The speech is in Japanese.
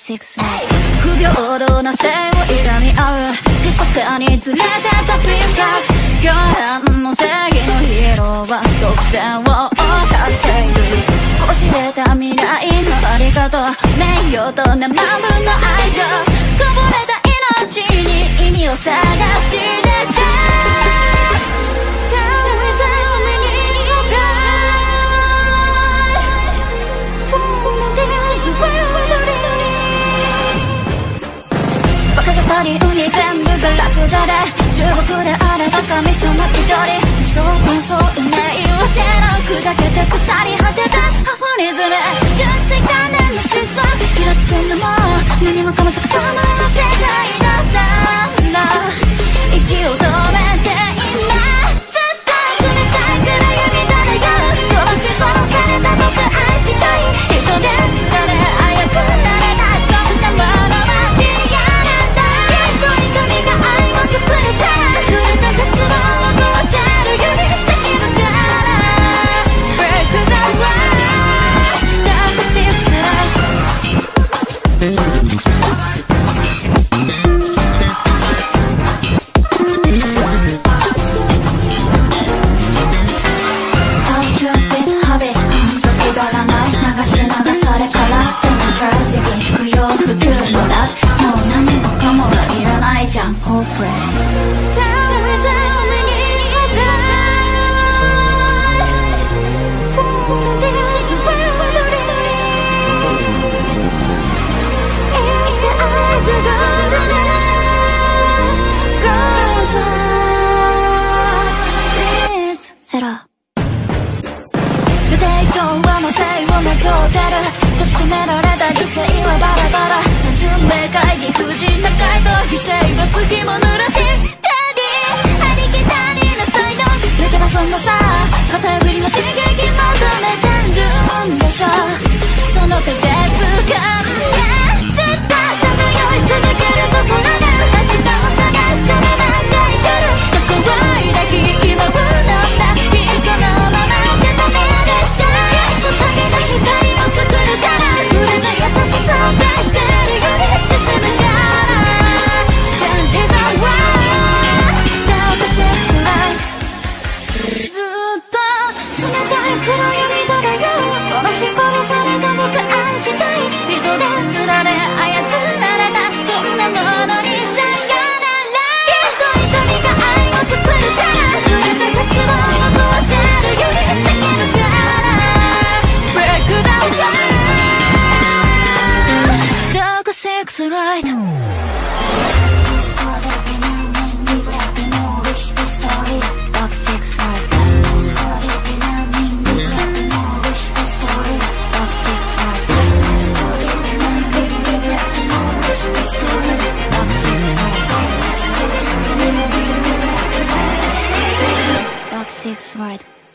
Six Right 不平等な性をいみ合う密かにずれてたフリーフラッグ巨変の正義のヒーローは独占を犯しているこしれた未来のあり方名誉と生分の愛情こぼれた命に意味を探してた海全部がラクダで中国であれば神様気取り理想幻想運命はせな砕けて腐り果てたハフォニズム純粋観念の思想イラつくんでも何もかも逆さまな世界だったら息を止めて今ずっと冷たい暗闇漂う殺し殺された僕愛したい人で釣られ操られないそんなものは作れたら触れた絶望を壊せるより好きだから Break the wall Dark Six Right How to this habit 時がらない流し流されからでもトラジディ不要不急のラッもう何もかもがいらないじゃん Hopeless閉じ込められた理性はバラバラ単純明快理不尽な回答犠牲は次も濡らしダディありきたりな才能抜け出そんなさ偏りの刺激求めてるんでしょその手で掴んでずっとさまよい続ける心が明日を探したまま描いてるどこは抱き今は飲んだいいこのままでダメでしょきっと影の光を作るから触れた優しさを返せるより進むから Changes are right Dark Six Right ずっと冷たい黒闇漂う殺し殺された僕愛したい人で釣られ操られたそんなものにさよならきっと痛みが愛を作るから触れた絶望を壊せるより好きだから Break the wall Dark Six Right Dark Six Right Dark Six Right